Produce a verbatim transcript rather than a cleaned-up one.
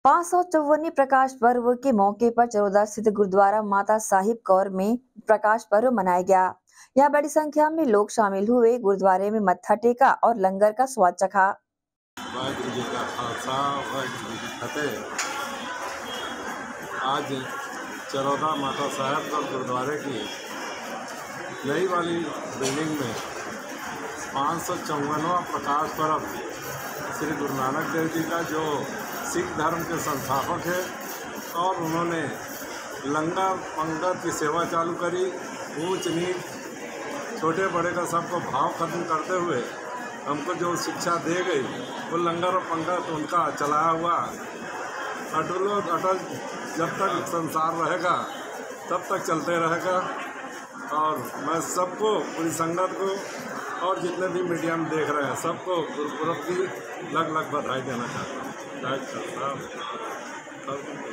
पाँच सौ चौवनवें प्रकाश पर्व के मौके पर चरोदा स्थित गुरुद्वारा माता साहिब कौर में प्रकाश पर्व मनाया गया। यहाँ बड़ी संख्या में लोग शामिल हुए, गुरुद्वारे में मत्था टेका और लंगर का स्वाद चखा। वाहिगुरु जी का खालसा, वाहिगुरु जी की फतेह। आज चरोदा माता साहिब कौर गुरुद्वारे की नई वाली बिल्डिंग में पाँच सौ चौवनवा प्रकाश पर्व श्री गुरु नानक देव जी का, जो सिख धर्म के संस्थापक है, और उन्होंने लंगर पंगत की सेवा चालू करी। ऊंच नीच छोटे बड़े का सबको भाव खत्म करते हुए हमको जो शिक्षा दे गई, वो लंगर और पंगत उनका चलाया हुआ अटल अटल जब तक संसार रहेगा तब तक चलते रहेगा। और मैं सबको, पूरी संगत को और जितने भी मीडिया में देख रहे हैं सबको गुरुपुरब की लग लग बधाई देना चाहता हूँ। जय श्री राम।